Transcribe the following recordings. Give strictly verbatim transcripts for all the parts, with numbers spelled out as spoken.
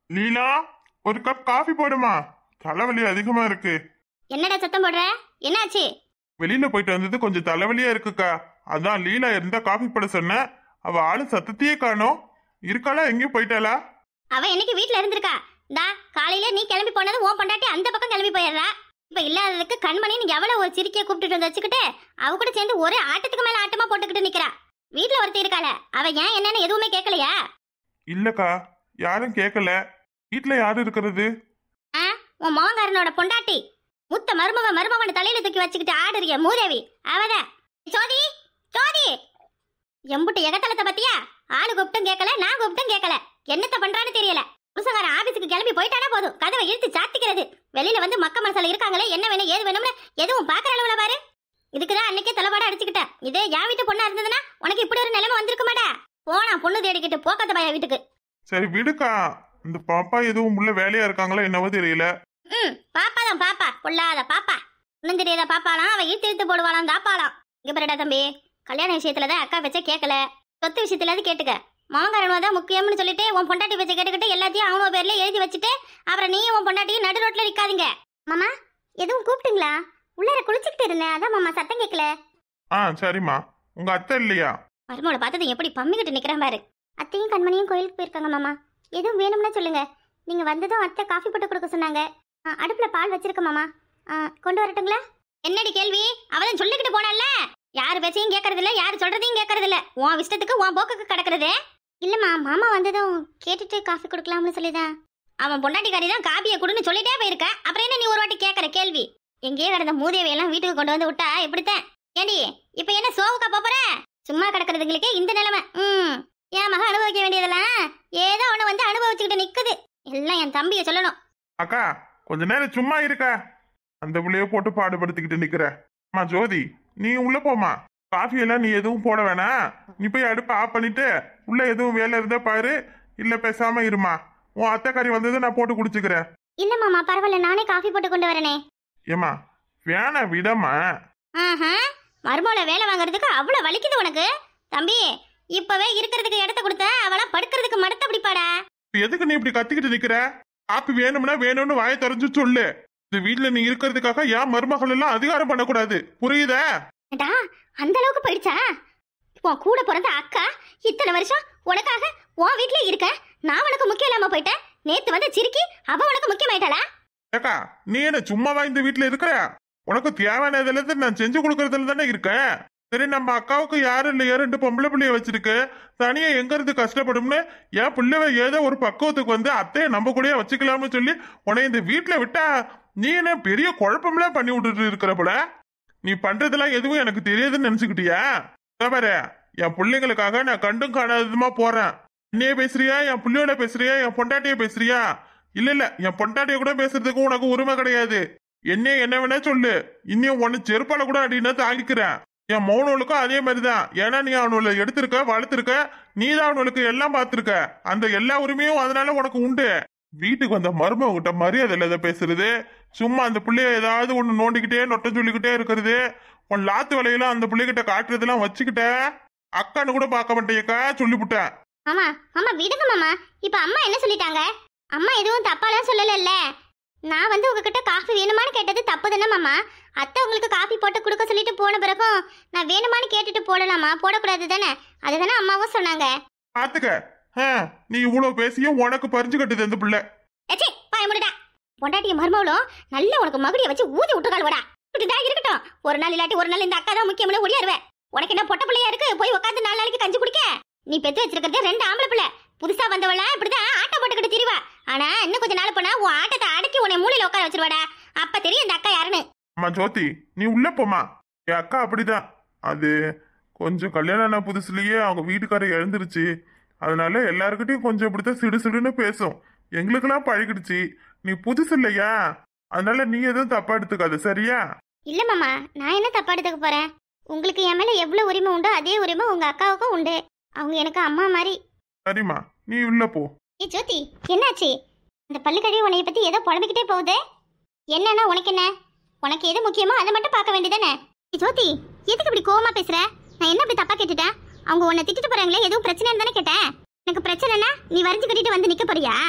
லீலா, ஒரு cup coffee போடுமா, தலைவலி அதிகமா இருக்கு. என்னடா சத்தம் போடுற? என்னாச்சு? வெளியில போயிட்டு வந்தது கொஞ்சம் தலைவலியா இருக்குக்கா, அதான் லீலா இருந்தா காஃபி போட சொன்ன. அவ ஆளு சத்தத்தையே காணோம். இருக்காளா, எங்கேயும் போயிட்டாளா? அவ என்னைக்கு வீட்டுல இருந்திருக்கா? டா, காலையில நீ கிளம்பி போனது உன் பொண்டாட்டி அந்த பக்கம் கிளம்பி போயிடுறா. இப்ப இல்லாததுக்கு கண்மணின்னு எவ்வளவு ஒரு சிரிக்கைய கூப்பிட்டு வந்து வச்சுக்கிட்டு அவ கூட சேர்ந்து ஒரே ஆட்டத்துக்கு மேல ஆட்டமா போட்டுக்கிட்டு நிக்கிறா. வீட்டுல ஒருத்தி இருக்காள, அவ ஏன் என்னன்னு எதுவுமே கேட்கலையா? இல்லக்கா, யாரும் கேட்கல. வீட்டுல யாரு இருக்கிறது? உன் மோங்காரனோட பொண்டாட்டி, முத்த மருமவ மருமவன் தலையில தூக்கி வச்சுக்கிட்டு ஆடுறிய மூதேவி அவதான். ஜோதி, ஜோதி, எம்புட்டு எகத்தலத்தை பத்தியா? ஆளு கூப்பிட்டும் கேட்கல, நான் கூப்பிட்டும் கேட்கல. என்னத்த பண்றான்னு தெரியல. புருஷகார ஆபீஸுக்கு கிளம்பி போயிட்டானா போதும், கதவை இழுத்து சாத்திக்கிறது. வெளியில வந்து மக்க மனசுல இருக்காங்களே, என்ன வேணும் ஏது வேணும்னு எதுவும் பாக்குற அளவுல பாரு. இதுக்குதான் அன்னைக்கே தலைப்பாட அடிச்சுக்கிட்ட. இதே என் வீட்டு பொண்ணா இருந்ததுன்னா உனக்கு இப்படி ஒரு நிலைமை வந்திருக்க மாட்டா. போனா பொண்ணு தேடிக்கிட்டு போக்காத பைய வீட்டுக்கு. சரி விடுக்கா, இந்த பாப்பா எதுவும் உள்ள வேலையா இருக்காங்களா என்னவோ தெரியல. ம், பாப்பாதான் பாப்பா, பொல்லாத பாப்பா. இன்னும் தெரியாத பாப்பாலாம் அவ இழுத்து இழுத்து போடுவாளாம் தாப்பாலாம். இங்க பாருடா தம்பி, கல்யாண விஷயத்துலதான் அக்கா வச்ச கேட்கல, சொத்து விஷயத்துல கேட்டுக்க. மாங்கரனுவா தான் முக்கியம்னு சொல்லிட்டு உன் பொண்டாட்டி வச்ச கேட்டுக்கிட்டு எல்லாத்தையும் அவனோ பேர்ல எழுதி வச்சுட்டு அப்புறம் நீயும் உன் பொண்டாட்டியும் நடு ரோட்ல நிக்காதீங்க. மாமா, எதுவும் கூப்பிட்டுங்களா? உள்ளார குளிச்சுக்கிட்டு இருந்தேன், அதான் மாமா சத்தம் கேட்கல. ஆ சரிம்மா, உங்க அத்தை இல்லையா? மருமோளை பார்த்தது எப்படி பம்மிக்கிட்டு நிக்கிறான் பாரு. அத்தையும் கண்மணியும் கோயிலுக்கு போயிருக்காங்க மாமா. எதுவும் வேணும்னா சொல்லுங்க. நீங்க வந்ததும் அத்தை காஃபி போட்டு கொடுக்க சொன்னாங்க. அடுப்புல பால் வச்சிருக்க மாமா, கொண்டு வரட்டுங்களா? என்னடி கேள்வி? அவதான் சொல்லிக்கிட்டு போனால, யாரு பேச்சையும் கேட்கறது இல்ல, யாரு சொல்றதையும் கேட்கறது இல்ல. உன் இஷ்டத்துக்கு உன் போக்குக்கு கிடக்குறது. இல்லம்மா, மாமா வந்ததும் கேட்டுட்டு காஃபி கொடுக்கலாம்னு சொல்லிதான். அவன் பொண்டாட்டிக்காரி தான் காபியை கொடுன்னு சொல்லிட்டே போயிருக்க, அப்புறம் என்ன நீ ஒரு வாட்டி கேட்கற கேள்வி? எங்கேயே கிடந்த மூதேவையெல்லாம் வீட்டுக்கு கொண்டு வந்து விட்டா இப்படித்தான். ஏடி, இப்ப என்ன சோவுக்கா போற? சும்மா கிடக்குறதுங்களுக்கே இந்த நிலைமை. ம், என் மக அனுபவிக்க வேண்டியதெல்லாம் ஏதோ ஒண்ணு வந்து அனுபவிச்சுக்கிட்டு நிக்குது. எல்லாம் என் தம்பிய சொல்லணும். அக்கா, கொஞ்ச நேரம் சும்மா இருக்கா, அந்த புள்ளைய போட்டு பாடுபடுத்திக்கிட்டு நிக்கிற. அம்மா ஜோதி, நீ உள்ள போமா. காஃபி எல்லாம் நீ எதுவும் போட வேணாம். நீ போய் அடுப்ப ஆஃப் பண்ணிட்டு உள்ள எதுவும் வேலை இருந்தா பாரு, இல்ல பேசாம இருமா. உன் அத்தைக்காரி வந்தது நான் போட்டு குடிச்சுக்கிறேன். இல்ல மாமா, பரவாயில்ல, நானே காஃபி போட்டு கொண்டு வரனே. ஏமா வேணா விடமா. ஆஹா, மருமோள வேலை வாங்குறதுக்கு அவ்வளவு வலிக்குது உனக்கு? தம்பி, இப்பவே இருக்கிறதுக்கு இடத்த கொடுத்த அவளா படுக்கிறதுக்கு மடத்த பிடிப்பாடா. எதுக்கு நீ இப்படி கத்திக்கிட்டு நிக்கிற? காப்பி வேணும்னா வேணும்னு வாயை திறந்து சொல்லு. இந்த வீட்டுல நீ இருக்கிறதுக்காக ஏன் மருமகள் எல்லாம் அதிகாரம் பண்ணக்கூடாது, புரியுதா? அந்த அளவுக்கு போயிடுச்சா? உன் கூட பிறந்த அக்கா இத்தனை வருஷம் உனக்காக உன் வீட்ல இருக்க, நான் உனக்கு முக்கியம் இல்லாம போயிட்டேன். நேத்து வந்து சிரிக்கி அவ உனக்கு முக்கியமாயிட்டாளா? ஏக்கா, நீ என்ன சும்மாவா இந்த வீட்டுல இருக்கிற? உனக்கு தேவையானதுல இருந்து நான் செஞ்சு கொடுக்கறதுல தானே இருக்கேன். சரி, நம்ம அக்காவுக்கு யாரும் இல்லையா, ரெண்டு பொம்பளை பிள்ளைய வச்சிருக்கு, தனியா எங்க இருந்து கஷ்டப்படும்னு என் பிள்ளைவ ஏதோ ஒரு பக்குவத்துக்கு வந்து அத்தைய நம்ம கூட வச்சுக்கலாம்னு சொல்லி உன்னை இந்த வீட்டுல விட்டா நீ என்ன பெரிய குழப்பம்லாம் பண்ணி விட்டுட்டு இருக்கிற போல. நீ பண்றதெல்லாம் எதுவும் எனக்கு தெரியாதுன்னு நினைச்சுக்கிட்டியா? பாரு, என் பிள்ளைங்களுக்காக நான் கண்டும் காணாததுமா போறேன். என்னைய பேசுறியா, என் பிள்ளையோட பேசுறியா, என் பொண்டாட்டிய பேசுறியா? இல்ல இல்ல, என் பொண்டாட்டிய கூட பேசுறதுக்கு உனக்கு உரிமை கிடையாது. என்னைய என்ன வேணா சொல்லு, இன்னும் உன்னை செருப்பால கூட அப்படின்னா தாங்கிக்கிறேன். என் மௌனவளுக்கும் அதே மாதிரிதான். ஏன்னா நீ அவனோட எடுத்திருக்க, வளர்த்திருக்க, நீ தான் அவனுக்கு எல்லாம் பார்த்திருக்க. அந்த எல்லா உரிமையும் அதனால உனக்கு உண்டு. வீட்டுக்கு வந்த மருமகிட்ட மரியாதை இல்லாத பேசுறது, சும்மா அந்த பிள்ளைய ஏதாவது ஒண்ணு நோண்டிக்கிட்டே நொட்ட சொல்லிக்கிட்டே இருக்கிறது, உன் லாத்து வலையெல்லாம் அந்த பிள்ளைகிட்ட காட்டுறதெல்லாம் வச்சுக்கிட்ட அக்கான்னு கூட பார்க்க மாட்டேக்கா சொல்லிவிட்டேன். ஆமா ஆமா, விடுங்க மாமா. இப்ப அம்மா என்ன சொல்லிட்டாங்க? அம்மா எதுவும் தப்பாலாம் சொல்லல. நான் வந்து உங்ககிட்ட காஃபி வேணுமான்னு கேட்டது தப்பு தானே மாமா? அத்தை உங்களுக்கு காஃபி போட்டு கொடுக்க சொல்லிட்டு போன பிறகும் நான் வேணுமான்னு கேட்டுட்டு போடலாமா? போடக்கூடாது தானே? அதுதானே அம்மாவும் சொன்னாங்க. பாத்துக்க, நீ இவ்வளவு பேசியும் உனக்கு பறிஞ்சு கட்டுது அந்த பிள்ளை. ஏச்சி, பாய முடிடா. பொண்டாட்டிய மருமவளும் நல்ல உனக்கு மகுடிய வச்சு ஊதி விட்டுக்காளுவடா. இப்படிதான் இருக்கட்டும். ஒரு நாள் இல்லாட்டி ஒரு நாள் இந்த அக்கா தான் முக்கியம்னு ஓடியாருவேன். உனக்கு என்ன பொட்ட பிள்ளையா இருக்கு போய் உட்காந்து நாலு நாளைக்கு கஞ்சி குடிக்க? நீ பெத்து வச்சிருக்கிறது ரெண்டு ஆம்பளை பிள்ளை. புதுசா வந்தவள இப்படிதான் ஆட்டம் போட்டுக்கிட்டு திரிவா. ஆனா இன்னும் கொஞ்ச நாள் போனா உன் ஆட்டத்தை அடக்கி உன்னை மூலையில உட்கார வச்சிருவாடா. அப்ப தெரியும் இந்த அக்கா யாருன்னு. அம்மா ஜோதி, நீ உள்ள போமா. என் அக்கா அப்படிதான். அது கொஞ்சம் கல்யாணம் ஆன புதுசுலயே அவங்க வீட்டுக்கார இழந்துருச்சு. அதனால எல்லாருக்கிட்டையும் கொஞ்சம் இப்படித்தான் சிடு சிடுன்னு பேசும். எங்களுக்கெல்லாம் பழகிடுச்சு. நீ புதுசு இல்லையா, அதனால நீ எதுவும் தப்பா எடுத்துக்காது, சரியா? இல்ல மாமா, நான் என்ன தப்பா எடுத்துக்க போறேன்? உங்களுக்கு என் மேல எவ்வளவு உரிமை உண்டோ அதே உரிமை உங்க அக்காவுக்கும் உண்டு. அவங்க எனக்கு அம்மா மாதிரி. சரிம்மா, நீ உள்ள போ. ஏ ஜோதி, என்னாச்சு? இந்த பல்லுக்கழி உன்னைய பத்தி ஏதோ புலம்பிக்கிட்டே போகுது. என்னன்னா உனக்கு என்ன? உனக்கு எது முக்கியமோ அதை மட்டும் பார்க்க வேண்டியதானே? ஜோதி, எதுக்கு இப்படி கோவமா பேசுற? நான் என்ன இப்படி தப்பா கேட்டுட்டேன்? அவங்க உன்னை திட்டிட்டு போறாங்களே, எதுவும் பிரச்சனைன்னு தானே கேட்டேன். எனக்கு பிரச்சனைனா நீ வரைஞ்சு கட்டிட்டு வந்து நிக்க போறியா?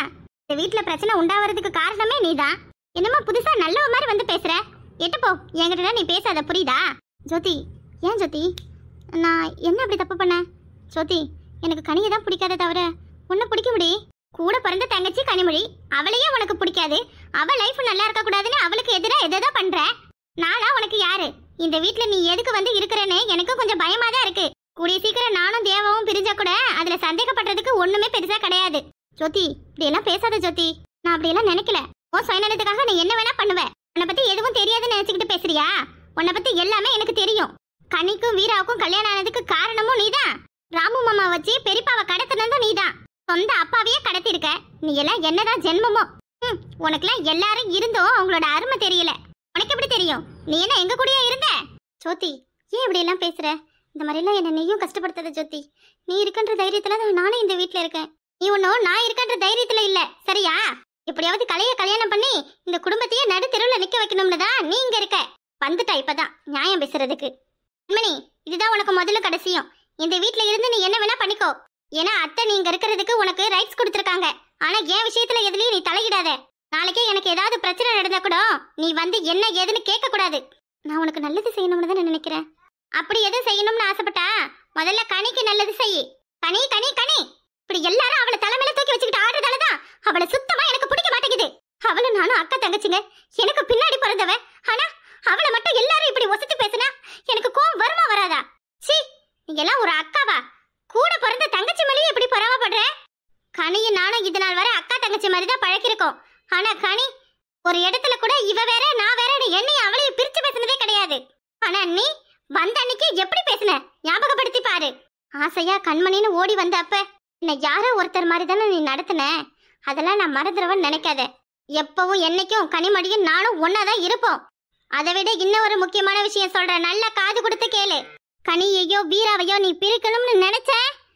இந்த வீட்டுல பிரச்சனை உண்டாவதுக்கு காரணமே நீதான். என்னமோ புதுசா நல்லவ மாதிரி வந்து பேசுற. எட்டு போ, என்கிட்ட நீ பேசாத, புரியுதா? ஜோதி, ஏன் ஜோதி? நான் என்ன அப்படி தப்பு பண்ண? ஜோதி, எனக்கு கனியை தான் பிடிக்காத தவிர உன்னை பிடிக்க முடி. கூட பிறந்த தங்கச்சி கனிமொழி, அவளையே உனக்கு பிடிக்காது. அவ லைஃப் நல்லா இருக்க கூடாதுன்னு அவளுக்கு எதிராக எதோ பண்ற. நானா உனக்கு யாரு? இந்த வீட்டுல நீ எதுக்கு வந்து இருக்கிறேன்னு எனக்கு கொஞ்சம் பயமா தான் இருக்கு. கூடிய சீக்கிரம் நானும் தேவாவும் பிரிஞ்சா கூட அதுல சந்தேகப்படுறதுக்கு ஒண்ணுமே பெருசா கிடையாது. ஜோதி, இப்படி எல்லாம் பேசாத ஜோதி. நான் அப்படி எல்லாம் நினைக்கல. உன் சுயநலத்துக்காக நீ என்ன வேணா பண்ணுவ. உன்னை பத்தி எதுவும் தெரியாதுன்னு நினைச்சுக்கிட்டு பேசுறியா? உன்னை பத்தி எல்லாமே எனக்கு தெரியும். கனிக்கும் வீராவுக்கும் கல்யாணம் ஆனதுக்கு காரணமும் நீதான். ராமு மாமா வச்சு பெரியப்பாவை கடத்தினதும் நீதான். சொந்த அப்பாவையே கடத்திருக்க. நீ எல்லாம் என்னதான் ஜென்மமோ. ம், உனக்குலாம் எல்லாரும் இருந்தும் அவங்களோட அருமை தெரியல. உனக்கு எப்படி தெரியும்? நீ என்ன எங்க கூடயே இருந்த? ஜோதி, ஏன் இப்படி எல்லாம் பேசுற? இந்த மாதிரிலாம் என்ன நீயும் கஷ்டப்படுத்தாத ஜோதி. நீ இருக்கின்ற தைரியத்துல தான் நானும் இந்த வீட்டுல இருக்கேன். நீ ஒன்னும் நான் இருக்கின்ற தைரியத்துல இல்ல, சரியா? எப்படியாவது கலைய கல்யாணம் பண்ணி இந்த குடும்பத்தையே நடு தெருவுல நிக்க வைக்கணும்னு தான் நீ இங்க இருக்க. வந்துட்டா இப்பதான் நியாயம் பேசுறதுக்கு. மணி, இதுதான் உனக்கு முதல்ல கடைசியும். இந்த வீட்டுல இருந்து நீ என்ன வேணா பண்ணிக்கோ. ஏன்னா அத்தை நீங்க இருக்கிறதுக்கு உனக்கு ரைட்ஸ் கொடுத்துருக்காங்க. ஆனா என் விஷயத்துல எதுலயும் நீ தலையிடாத. நாளைக்கே எனக்கு ஏதாவது பிரச்சனை நடந்தா கூட நீ வந்து என்ன ஏதுன்னு கேட்க கூடாது. நான் உனக்கு நல்லது செய்யணும்னு தான் நினைக்கிறேன். அப்படி எது செய்யணும்னு ஆசைப்பட்டா முதல்ல கனிக்கு நல்லது செய். கனி கனி கனி இப்படி எல்லாரும் அவளை தலைமையில தூக்கி வச்சுக்கிட்டு ஆடுறதாலதான் அவளை சுத்தமா எனக்கு பிடிக்க மாட்டேங்குது. அவளை நானும் அக்கா தங்கச்சிங்க, எனக்கு பின்னாடி பிறந்தவ. ஆனா அவளை மட்டும் எல்லாரும் இப்படி ஒசத்தி பேசினா எனக்கு கோவம் வருமா வராதா? சீ, நீங்க எல்லாம் ஒரு அக்காவா? கூட பிறந்த தங்கச்சி மேலேயே இப்படி பொறாமப்படுற? கனியும் நானும் இது நாள் வரை அக்கா தங்கச்சி மாதிரி தான் பழக்கிருக்கோம். ஆனா கனி ஒரு இடத்துல கூட இவ வேற நான் வேற என்னையும் அவளையும் பிரிச்சு பேசினதே கிடையாது. ஆனா நீ வந்த அன்னைக்கு எப்படி பேசின ஞாபகப்படுத்தி பாரு. ஆசையா கண்மணின்னு ஓடி வந்த அப்ப என்ன யாரோ ஒருத்தர் மாதிரி தானே நீ நடத்தின. அதெல்லாம் நான் மறந்துடுவேன்னு நினைக்காத. எப்பவும் என்னைக்கும் கனிமொழியும் நானும் ஒன்னாதான் இருப்போம். அதை விட இன்னும் ஒரு முக்கியமான விஷயம் சொல்றேன், நல்லா காது கொடுத்து கேளு. கனியையோ வீராவையோ நீ பிரிக்கணும்னு நினைச்ச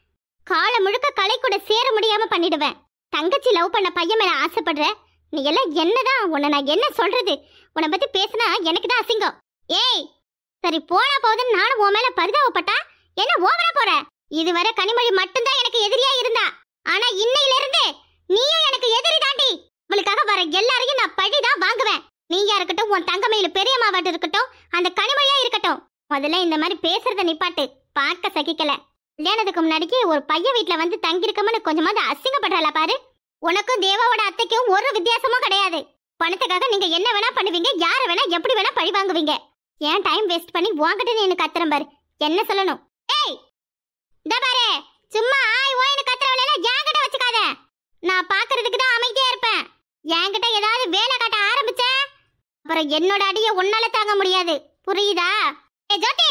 காலை முழுக்க கலை கூட சேர முடியாம பண்ணிடுவேன். தங்கச்சி லவ் பண்ண பையன் மேல ஆசைப்படுற நீ எல்லாம் என்னதான்? உன்னை நான் என்ன சொல்றது? உன்னை பத்தி பேசினா எனக்கு தான் அசிங்கம். ஏய், சரி போனா போதுன்னு நானும் உன் மேல பரிதாபப்பட்டா என்ன ஓவரா போற? இதுவரை கனிமொழி மட்டும்தான் எனக்கு எதிரியா இருந்தா. ஆனா இன்னையில இருந்து நீயும் எனக்கு எதிரி தாண்டி. உங்களுக்காக வர எல்லாரையும் நான் பழிதான் வாங்குவேன். நீயா இருக்கட்டும், உன் தங்கமையில பெரியம்மாவாட்டு இருக்கட்டும், அந்த கனிமொழியா இருக்கட்டும். முதல்ல இந்த மாதிரி பேசுறத நிப்பாட்டு. பார்க்க சகிக்கல. கல்யாணத்துக்கு முன்னாடிக்கு ஒரு பையன் வீட்டுல வந்து தங்கிருக்கோம்னு கொஞ்சமாவது அசிங்கப்படுறாளா பாரு. உனக்கும் தேவாவோட அத்தைக்கும் ஒரு வித்தியாசமும் கிடையாது. பணத்துக்காக நீங்க என்ன வேணா பண்ணுவீங்க, யார வேணா எப்படி வேணா பழி வாங்குவீங்க. ஏன் டைம் வேஸ்ட் பண்ணி வாங்கிட்டு நீ எனக்கு கத்துறேன் பாரு. என்ன சொல்லணும்? ஏய், இந்த பாரு, சும்மா ஆய் ஓய்னு கத்துறவள என்கிட்ட வச்சுக்காத. நான் பாக்குறதுக்கு தான் அமைதியா இருப்பேன். என்கிட்ட ஏதாவது வேலை காட்ட ஆரம்பிச்ச அப்புறம் என்னோட அடிய உன்னால தாங்க முடியாது, புரியுதா? ஏ ஜோதி,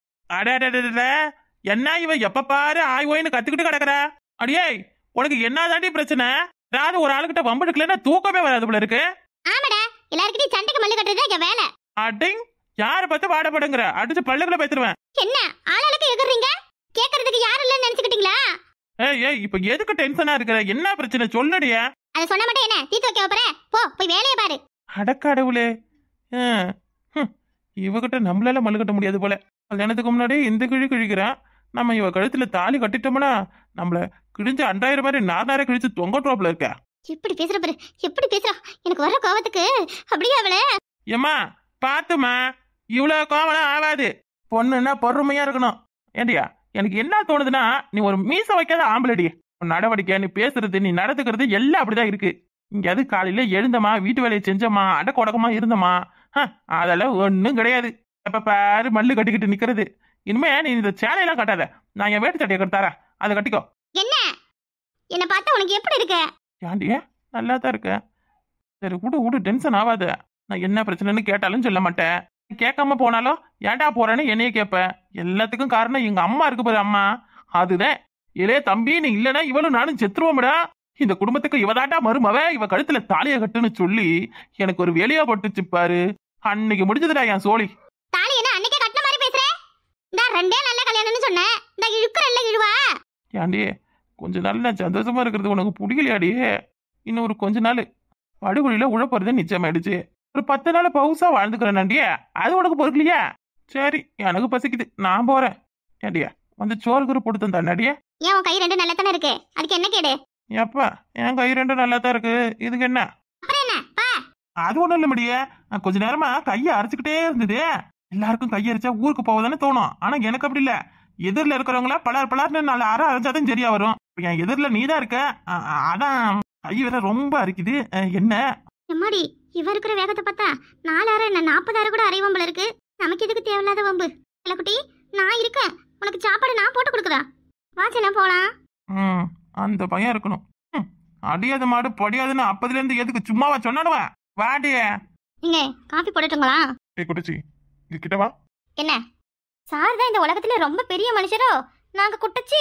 அட என்ன இவ எப்ப பாரு ஆய் ஓய்னு கத்துக்கிட்டு கிடக்குற? அடியே, உனக்கு என்ன தாண்டி பிரச்சனை? ஏதாவது ஒரு ஆளுகிட்ட வம்பெடுக்கலன்னா தூக்கமே வராது போல இருக்கு. ஆமாடா, எல்லார்கிட்டயும் சண்டைக்கு மல்லு கட்டுறதா என் வேலை. அடிங், யார பார்த்து வாடப்படுங்கிற? அடிச்சு பல்லுக்குள்ள பேத்துருவேன். என்ன ஆளாளுக்கு எகுறீங்க? கேக்குறதுக்கு யாரும் இல்லன்னு நினைச்சுக்கிட்டீங்களா? ஏய் ஏய், இப்ப எதுக்கு டென்ஷனா இருக்கிற? என்ன பிரச்சனை சொல்லுடியா? அத சொன்ன மட்டும் என்ன தீத்து வைக்க போற? போ போய் வேலைய பாரு. அடக்கடவுளே, இவகிட்ட நம்மளால மல்லு கட்ட முடியாது போல. கல்யாணத்துக்கு முன்னாடி இந்த கிழி கிழிக்கிறான். நம்ம இவ கழுத்துல தாலி கட்டிட்டோம்னா நம்மள கிழிஞ்ச அண்டாயிரம் மாதிரி நார் நார கிழிச்சு தொங்கட்ரோப்ல இருக்க. எப்படி பேசுற பாரு, எப்படி பேசுறா. எனக்கு வர கோவத்துக்கு அப்படியே அவளே. ஏமா பாத்துமா, இவ்வளவு கோவம் ஆகாது. பொண்ணுன்னா பொறுமையா இருக்கணும். ஏண்டியா, எனக்கு என்ன தோணுதுன்னா, நீ ஒரு மீச வைக்காத ஆம்பளடி. நடவடிக்கை, நீ பேசுறது, நீ நடத்துக்கிறது எல்லாம் அப்படிதான் இருக்கு. இங்க அது காலையில எழுந்தமா, வீட்டு வேலையை செஞ்சமா, அடக்க உடக்கமா இருந்தமா, அதெல்லாம் ஒன்னும் கிடையாது. எப்ப பாரு மல்லு கட்டிக்கிட்டு நிக்கிறது. இனிமே நீ இந்த சேலையெல்லாம் கட்டாத. நான் என் வேட்டு சட்டையை கட்டார, அதை கட்டிக்கோ. என்ன என்ன பார்த்தா உனக்கு எப்படி இருக்கு? ஏண்டியா, நல்லா தான் இருக்க. சரி விடு விடு, டென்ஷன் ஆகாத. நான் என்ன பிரச்சனைன்னு கேட்டாலும் சொல்ல மாட்டேன். கேட்காம போனாலும் ஏன்டா போறேன்னு என்னைய கேட்பேன். எல்லாத்துக்கும் காரணம் எங்க அம்மா இருக்கு பாரு, அம்மா. அதுதான். இளைய தம்பி நீ இல்லைன்னா இவளும் நானும் செத்துருவோம்டா. இந்த குடும்பத்துக்கு இவதாட்டா மருமவ, இவ கழுத்துல தாலிய கட்டுன்னு சொல்லி எனக்கு ஒரு வேலையா போட்டுச்சு பாரு. அன்னைக்கு முடிஞ்சதுடா என் சோழி. தாலி என்ன அன்னைக்கே கட்டின மாதிரி பேசுற? இந்த ரெண்டே நல்ல கல்யாணம்னு சொன்னேன், இந்த இழுக்குற இல்ல இழுவா. ஏண்டி, கொஞ்ச நாள் நான் சந்தோஷமா இருக்கிறது உனக்கு பிடிக்கலையாடியே? இன்னும் ஒரு கொஞ்ச நாள் படுகொலியில உழப்பறது நிச்சயமாயிடுச்சு. ஒரு பத்து நாள் பவுசா வாழ்ந்துக்கிறேன்டியா, அது உனக்கு பொறுக்கலையா? சரி, எனக்கு பசிக்குது, நான் போறேன். ஏண்டியா, வந்து சோறு குறு போட்டு தந்தாடியா? ஏன் உன் கை ரெண்டு நல்லா தானே இருக்கு, அதுக்கு என்ன கேடு? எப்பா என் கை ரெண்டும் நல்லா தான் இருக்கு, இதுக்கு என்ன? அப்புறம் என்ன பா? அது ஒண்ணும் இல்ல முடிய, கொஞ்ச நேரமா கையை அரைச்சுக்கிட்டே இருந்தது. எல்லாருக்கும் கையரிச்சா ஊருக்கு போவதானே தோணும், ஆனா எனக்கு அப்படி இல்ல. எதிரில இருக்கிறவங்கள பலர் பலர்னு நாலு அரை அரைஞ்சாதான் சரியா வரும். என் எதிரில நீதான் இருக்க, அ- அ- அதான் கை வேற ரொம்ப அரைக்குது. அஹ், என்ன? எம்மாடி, இவ இருக்கிற வேகத்தை பார்த்தா நாலாயிரம் என்ன நாற்பதாயிரம் கூட அரைவம் போல இருக்கு. நமக்கு எதுக்கு தேவையில்லாத வம்பு? குட்டி, நான் இருக்கேன், உனக்கு சாப்பாடு நான் போட்டு கொடுக்குதா? வா செல்லம் போலாம். ம் அந்த பையன் இருக்கணும். ம், அடியாத மாடு பொடியாதுன்னு அப்பதுல இருந்து எதுக்கு சும்மாவா சொன்னாடுவேன்? வாடிய நீங்க காஃபி போட்டுட்டுங்களா? ஏய் குட்டிச்சி, இங்க கிட்ட வா. என்ன சார் தான் இந்த உலகத்துல ரொம்ப பெரிய மனுஷரோ? நாங்க குட்டச்சி.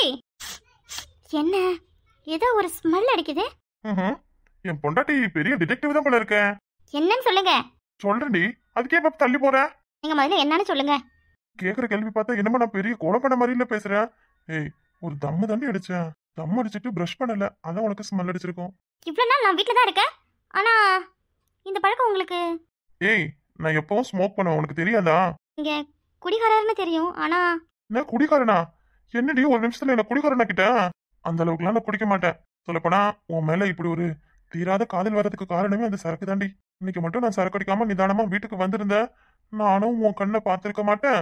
என்ன ஏதோ ஒரு ஸ்மெல் அடிக்குது. ம்ஹும். என் பொண்டாட்டி பெரிய டிடெக்டிவ் தான் போல இருக்க. என்னன்னு சொல்லுங்க. சொல்றேன்டி, அதுக்கே இப்ப தள்ளி போற. நீங்க முதல்ல என்னன்னு சொல்லுங்க. கேக்குற கேள்வி பார்த்தா என்னமோ நான் பெரிய கொலை பண்ண மாதிரி இல்ல பேசுறேன். ஏய், ஒரு தம்மு தாண்டி அடிச்சேன். தம் அடிச்சிட்டு பிரஷ் பண்ணல, அதான் உனக்கு ஸ்மெல் அடிச்சிருக்கும். இவ்வளவு நாள் நான் வீட்டுல தான் இருக்கேன், ஆனா இந்த பழக்கம் உங்களுக்கு? ஏய், நான் எப்பவும் ஸ்மோக் பண்ணுவேன், உனக்கு தெரியாதா? இங்க குடிகாரர்னு தெரியும், ஆனா என்ன குடிக்காரனா? என்னடி ஒரு நிமிஷத்துல என்ன குடிக்காரனா கிட்ட? அந்த அளவுக்குலாம் நான் குடிக்க மாட்டேன். சொல்லப்போனா உன் மேல இப்படி ஒரு தீராத காதல் வர்றதுக்கு காரணமே அந்த சரக்கு தாண்டி. இன்னைக்கு மட்டும் நான் சரக்கு அடிக்காம நிதானமா வீட்டுக்கு வந்திருந்தேன், நானும் உன் கண்ணை பார்த்திருக்க மாட்டேன்.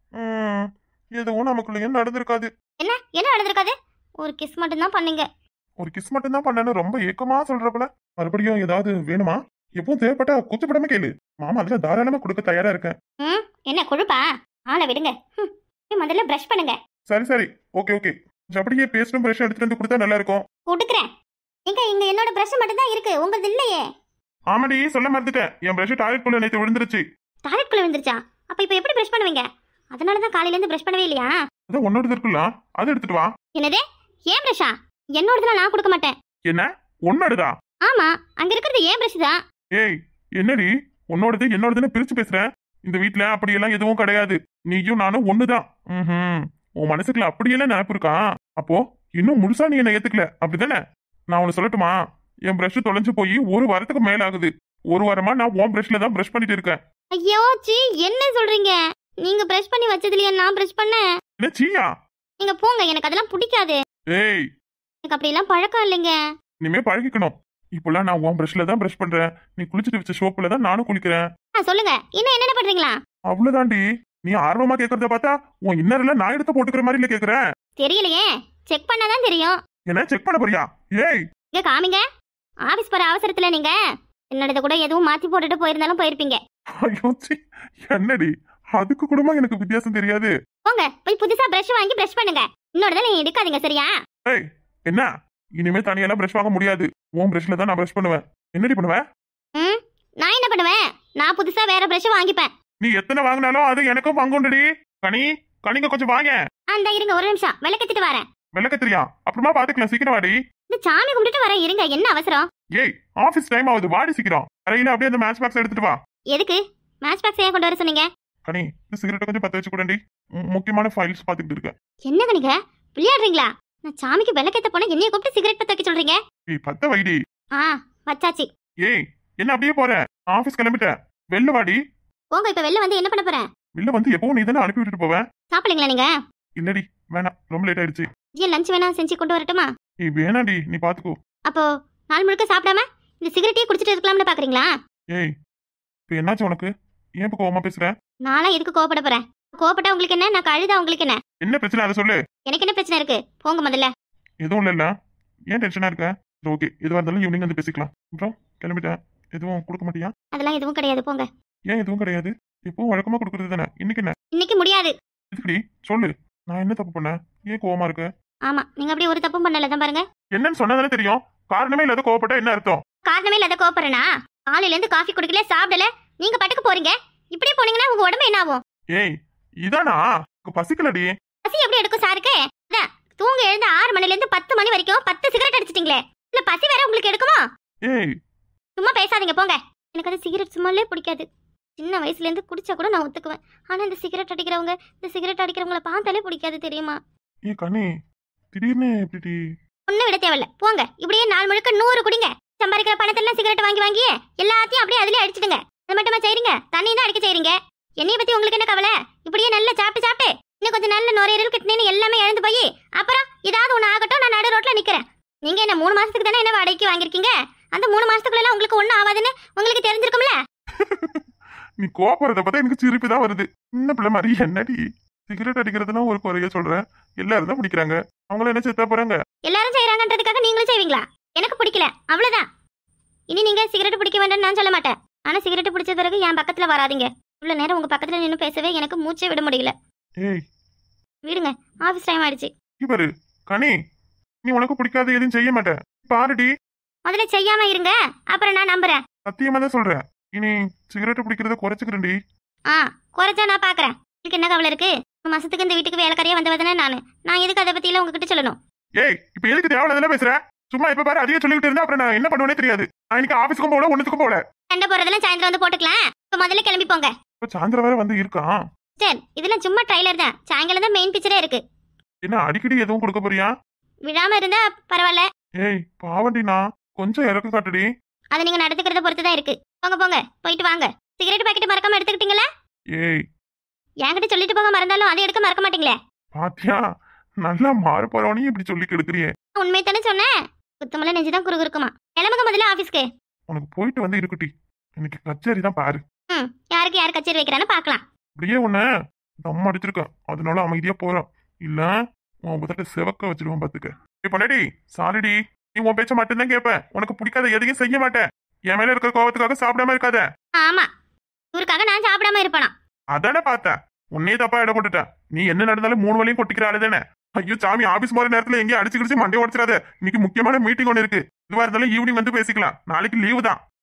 உம் எதுவும் நமக்குள்ளேயும் நடந்திருக்காது. என்ன என்ன நடந்திருக்காது? ஒரு கிஸ் மட்டும் தான் பண்ணீங்க. ஒரு கிஸ் மட்டும் தான் பண்ணேன்னு ரொம்ப ஏக்கமா சொல்றப்பல மறுபடியும் ஏதாவது வேணுமா? எப்பவும் தேவைப்பட்டா குத்துப்படாம கேளு, மாமா அதுல தாராளமா கொடுக்க தயாரா இருக்கேன். ம் என்ன கொழுப்பா? ஆளை விடுங்க. ம், முதல்ல பிரஷ் பண்ணுங்க. சரி சரி, ஓகே ஓகே. அப்படியே பேஸ்டும் பிரஷ் எடுத்துட்டு வந்து கொடுத்தா நல்லா இருக்கும். கொடுக்குறேன். இங்க இங்க என்னோட பிரஷ் மட்டும் தான் இருக்கு, உங்களது இல்லையே. ஆமாடி, சொல்ல மறந்துட்டேன், என் பிரஷ் டாய்லெட் குள்ள நேத்து விழுந்துருச்சு. டாய்லெட் குள்ள விழுந்துருச்சா? அப்ப இப்ப எப்படி பிரஷ் பண்ணுவீங்க? அதனால தான் காலையில இருந்து பிரஷ் பண்ணவே இல்லையா? அதான் உன்னோடது இருக்குல்ல, அதை எடுத்துட்டு வா. என்னது? ஏன் பிரஷா? என்னோடதுலாம் நான் கொடுக்க மாட்டேன். என்ன உன்னோடதா? ஆமா, அங்க இருக்கிறது ஏன் பிரஷ் தான். ஏய், என்னடி உன்னோடது என்னோடதுன்னு பிரிச்சு பேசுறேன்? இந்த வீட்ல அப்படியெல்லாம் எதுவும் கிடையாது, நீயும் நானும் ஒண்ணுதான். ம்ஹும். உன் மனசுக்குள்ள அப்படியெல்லாம் நினைப்பு இருக்கா? அப்போ இன்னும் முழுசா நீ என்ன ஏத்துக்கல, அப்படிதானே? நான் உனக்கு சொல்லட்டுமா? என் பிரஷ் தொலைஞ்சு போய் ஒரு வாரத்துக்கு மேல ஆகுது. ஒரு வாரமா நான் உன் பிரஷ்ல தான் பிரஷ் பண்ணிட்டு இருக்கேன். ஐயோ சீ, என்ன சொல்றீங்க? நீங்க பிரஷ் பண்ணி வச்சதுலயா நான் பிரஷ் பண்ணேன்? என்ன சீயா? நீங்க போங்க, எனக்கு அதெல்லாம் பிடிக்காது. ஏய், எனக்கு அப்படி எல்லாம் பழக்கம் இல்லைங்க. இனிமே பழகிக்கணும். இப்பெல்லாம் நான் உன் பிரஷ்ல தான் பிரஷ் பண்றேன், நீ குளிச்சுட்டு வச்ச சோப்புல தான் நானும் குளிக்கிறேன். ஆ சொல்லுங்க, இன்னும் என்னென்ன பண்றீங்களா? அவ்வளவுதாண்டி. நீ ஆர்வமா கேக்குறத பார்த்தா உன் இன்னர்ல நான் எடுத்து போட்டுக்கிற மாதிரி இல்ல கேக்குறேன். தெரியலையே, செக் பண்ணாதான் தெரியும். என்ன செக் பண்ண போறியா? ஏய், இங்க காமிங்க. ஆபீஸ் போற அவசரத்துல நீங்க என்னோட கூட எதுவும் மாத்தி போட்டுட்டு போயிருந்தாலும் போயிருப்பீங்க. ஐயோ சீ, என்னடி அதுக்கு கூடமா எனக்கு வித்தியாசம் தெரியாது? போங்க போய் புதுசா பிரஷ் வாங்கி பிரஷ் பண்ணுங்க. இன்னொருதா நீங்க எடுக்காதீங்க, சரியா? ஏய், என்ன இனிமே தனியெல்லாம் பிரஷ் வாங்க முடியாது, உன் பிரஷ்ல தான் நான் பிரஷ் பண்ணுவேன். என்னடி பண்ணுவேன்? ம் நான் என்ன பண்ணுவேன்? நான் புதுசா வேற பிரஷ் வாங்கிப்பேன். நீ எத்தனை வாங்கினாலும் அது எனக்கும் பங்குண்டடி. கனி, கனிங்க கொஞ்சம் வாங்க. அந்த இருங்க ஒரு நிமிஷம், விளக்கத்திட்டு வரேன். விளக்கத்திரியா? அப்புறமா பாத்துக்கலாம், சீக்கிரம் வாடி. இந்த சாமி கும்பிட்டுட்டு வரேன், இருங்க. என்ன அவசரம்? ஏய், ஆபீஸ் டைம் ஆகுது, வாடி சீக்கிரம். அறையில அப்படியே அந்த மேட்ச் பாக்ஸ் எடுத்துட்டு வா. எதுக்கு மேட்ச் பாக்ஸ் ஏன் கொண்டு வர சொன்னீங்க? கனி, இந்த சிகரெட்டை கொஞ்சம் பத்த வச்சு கூடண்டி, முக்கியமான ஃபைல்ஸ் பாத்துக்கிட்டு இருக்கேன். என்னங்க நீங்க விளையாடுறீங்களா? நான் சாமிக்கு விளக்கேத்த போனா என்னைய கூப்பிட்டு சிகரெட் பத்த வைக்க சொல்றீங்க? ஏய், பத்த வைடி. ஆ வச்சாச்சு. ஏய், என்ன அப்படியே போற? ஆபீஸ் கிளம்பிட்டேன், வெளில வாடி. போங்க, இப்ப வெளில வந்து என்ன பண்ண போறேன்? வெளில வந்து எப்பவும் நீ தானே அனுப்பி விட்டுட்டு போவேன். சாப்பிடுங்களா நீங்க? இல்லடி, வேணாம், ரொம்ப லேட் ஆயிடுச்சு. ஏன் லஞ்ச் வேணா செஞ்சு கொண்டு வரட்டுமா? ஏய் வேணாடி, நீ பாத்துக்கோ. அப்போ நாள் முழுக்க சாப்பிடாம இந்த சிகரெட்டையே குடிச்சிட்டு இருக்கலாம்னு பாக்குறீங்களா? ஏய், இப்ப என்னாச்சு உனக்கு? ஏன் இப்ப கோவமா பேசுற? நானா எதுக்கு கோவப்பட போறேன்? கோவப்பட்டா உங்களுக்கு என்ன, நான் கழுதா உங்களுக்கு என்ன? என்ன பிரச்சனை அதை சொல்லு. எனக்கு என்ன பிரச்சனை இருக்கு? போங்க முதல்ல. எதுவும் இல்ல, ஏன் டென்ஷனா இருக்க? ஓகே, எதுவா இருந்தாலும் ஈவினிங் வந்து பேசிக்கலாம். அப்புறம் கிளம்பிட்டேன், எதுவும் கொடுக்க மாட்டியா? அதெல்லாம் எதுவும் கிடையாது, போங்க. ஏன் எதுவும் கிடையாது? எப்பவும் வழக்கமா கொடுக்கறது தானே, இன்னைக்கு என்ன? இன்னைக்கு முடியாது. எதுக்குடி சொல்லு, நான் என்ன தப்பு பண்ணேன்? ஏன் கோவமா இருக்க? ஆமா, நீங்க அப்படி ஒரு தப்பும் பண்ணல தான் பாருங்க. என்னன்னு சொன்னதானே தெரியும், காரணமே இல்லாத கோவப்பட்டா என்ன அர்த்தம்? காரணமே இல்லாத கோவப்படுறேனா? காலையில இருந்து காஃபி குடிக்கல, சாப்பிடல, நீங்க பட்டுக்கு போறீங்க. இப்படியே போனீங்கன்னா உங்க உடம்பு என்ன ஆகும்? ஏய், இதானா? பசிக்கலடி. பசி எப்படி எடுக்கும் சாருக்கு? அதான் தூங்க எழுந்து ஆறு மணில இருந்து பத்து மணி வரைக்கும் பத்து சிகரெட் அடிச்சிட்டீங்களே, இல்ல பசி வேற உங்களுக்கு எடுக்குமா? ஏய், சும்மா பேசாதீங்க போங்க. எனக்கு அது சிகரெட் சும்மாலே பிடிக்காது. சின்ன வயசுல இருந்து குடிச்சா கூட நான் ஒத்துக்குவேன். ஆனா இந்த சிகரெட் அடிக்கிறவங்க இந்த சிகரெட் அடிக்கிறவங்கள பார்த்தாலே பிடிக்காது, தெரியுமா? ஏ கனி, திடீர்னு எப்படி? ஒன்னும் விட தேவையில்ல, போங்க. இப்படியே நாள் முழுக்க நூறு குடிங்க. சம்பாதிக்கிற பணத்தெல்லாம் சிகரெட் வாங்கி வாங்கி எல்லாத்தையும் அப்படியே அதுலயே அடிச்சிடுங்க. அது மட்டுமா செய்றீங்க? தண்ணி தான் அடிக்க செய்றீங்க. என்னைய பத்தி உங்களுக்கு என்ன கவலை? இப்படியே நல்லா சாப்பிட்டு சாப்பிட்டு இன்னும் கொஞ்சம் நல்ல நுரையீரல் கிட்னின்னு எல்லாமே இழந்து போய் அப்புறம் ஏதாவது ஒண்ணு ஆகட்டும், நான் நடு ரோட்ல நிக்கிறேன். நீங்க என்ன மூணு மாசத்துக்கு தானே என்ன வாடகைக்கு வாங்கிருக்கீங்க? அந்த மூணு மாசத்துக்குள்ள உங்களுக்கு ஒண்ணும் ஆகாதுன்னு உங்களுக்கு தெரிஞ்சிருக்கும்ல. நீ கோபுறத பார்த்தா எனக்கு சிரிப்பு தான் வருது. சின்ன பிள்ளை மாதிரி என்னடி சிகரெட் அடிக்கிறதுலாம் ஒரு குறைய சொல்றேன். எல்லாரும் தான் பிடிக்கிறாங்க. அவங்கள என்ன செத்தா போறாங்க? எல்லாரும் செய்யறாங்கன்றதுக்காக நீங்களும் செய்வீங்களா? எனக்கு பிடிக்கல, அவ்வளவுதான். இனி நீங்க சிகரெட் பிடிக்க வேண்டாம்னு நான் சொல்ல மாட்டேன். ஆனா சிகரெட் பிடிச்ச பிறகு என் பக்கத்துல வராதீங்க. இவ்வளவு நேரம் உங்க பக்கத்துல நின்னு பேசவே எனக்கு மூச்சே விட முடியல. ஏய் விடுங்க, ஆபீஸ் டைம் ஆயிடுச்சு. இவரு கனி, நீ உனக்கு பிடிக்காத எதுவும் செய்ய மாட்டேன். பாருடி. முதல்ல செய்யாம இருங்க, அப்புறம் நான் நம்புறேன். சத்தியமா தான் சொல்றேன். இனி சிகரெட் பிடிக்கிறத குறைச்சுக்கிறேன்டி. ஆ, குறைச்சா நான் பாக்குறேன். உங்களுக்கு என்ன கவலை இருக்கு? ஒரு மாசத்துக்கு இந்த வீட்டுக்கு வேலைக்காரியா வந்தவதானே நானு. நான் எதுக்கு அதை பத்தி எல்லாம் உங்ககிட்ட சொல்லணும்? ஏய், இப்ப எதுக்கு தேவையில்லாதெல்லாம் பேசுற? சும்மா இப்ப பாரு அதிகம் சொல்லிட்டு இருந்தா அப்புறம் நான் என்ன பண்ணுவேனே தெரியாது. நான் இன்னைக்கு ஆபீஸ்க்கும் போல ஒண்ணுத்துக்கும் போல. சண்டை போறதெல்லாம் சாயந்தரம் வந்து போட்டுக்கலாம். இப்ப முதல்ல கிளம்பி போங்க. இப்ப சாயந்தரம் வேற வந்து இருக்கான். சரி, இதெல்லாம் சும்மா ட்ரைலர் தான். சாயங்காலம் தான் மெயின் பிக்சரே இருக்கு. என்ன அடிக்கடி எதுவும் கொடுக்க போறியா? விழாம இருந்தா பரவாயில்ல. ஏய் பாவண்டினா, கொஞ்சம் இறக்க காட்டுடி. அது நீங்க நடத்துக்கிறத பொறுத்து தான் இருக்கு. போங்க போங்க, போயிட்டு வாங்க. சிகரெட் பாக்கெட் மறக்காம எடுத்துக்கிட்டீங்களா? ஏய், என்கிட்ட சொல்லிட்டு போக மறந்தாலும் அதை எடுக்க மறக்க மாட்டீங்களே. பாத்தியா நல்லா மாறு போறவனையும் இப்படி சொல்லி கெடுக்கிறியே. உண்மை தானே சொன்னேன். குத்தமல நெஞ்சுதான் குறுகு இருக்குமா. கிளம்புங்க முதல்ல ஆபீஸ்க்கு. உனக்கு போயிட்டு வந்து இருக்குட்டி. இன்னைக்கு கச்சேரி தான் பாரு. ம், யாருக்கு யார் கச்சேரி வைக்கிறான்னு பாக்கலாம். அப்படியே உன்ன தம் அடிச்சிருக்கேன், அதனால அமைதியா போறான். இல்ல உன் உதட்ட செவக்க வச்சிருவான் பாத்துக்க. ஏ பொண்டாட்டி சாரிடி, நீ உன் பேச்ச மட்டும்தான் கேட்ப. உனக்கு பிடிக்காத எதையும் செய்ய மாட்டேன். என் மேல இருக்கிற கோபத்துக்காக சாப்பிடாம இருக்காத. ஆமா, இவருக்காக நான் சாப்பிடாம இருப்பேனா? அதானே பார்த்தேன். உன்னையே தப்பா இட போட்டுட்ட. நீ என்ன நடந்தாலும் மூணு வழியும் கொட்டிக்கிற ஆளு தானே. ஐயோ சாமி, ஆபீஸ் போற நேரத்துல எங்கேயும் அடிச்சு கிடிச்சு மண்டே உடச்சிடாத. இன்னைக்கு முக்கியமான மீட்டிங் ஒன்று இருக்கு. இதுவா இருந்தாலும் ஈவினிங் வந்து பேசிக்கலாம். நாளைக்கு லீவு தான்.